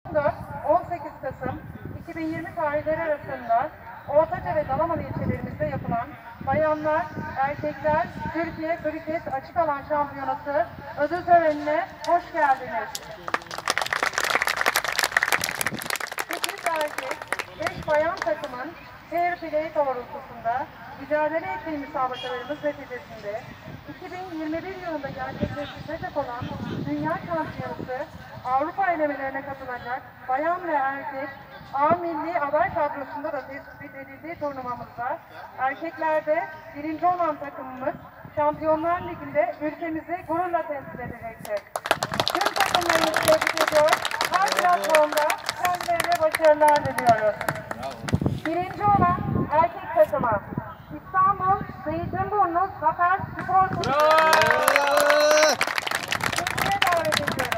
18 Kasım 2020 tarihleri arasında Ortaca ve Dalaman ilçelerimizde yapılan Bayanlar, Erkekler Türkiye Kriket Açık Alan Şampiyonası ödül törenine hoş geldiniz. 8 erkek, 5 bayan takımın fair play doğrultusunda mücadele ettiği müsabakalarımız neticesinde 2021 yılında gerçekleştirecek olan Dünya Şampiyonası Avrupa elemelerine katılacak bayan ve erkek A milli aday kadrosunda da tespit edildiği turnuvamızda erkeklerde birinci olan takımımız Şampiyonlar Ligi'nde ülkemizi gururla temsil edecektir. Tüm takımlarımızı tebrik ediyor. Her platformda kendilerine başarılar diliyoruz. Birinci olan erkek takımı İstanbul Zeytinburnu Zafer Spor Kulübü'ne davet ediyoruz.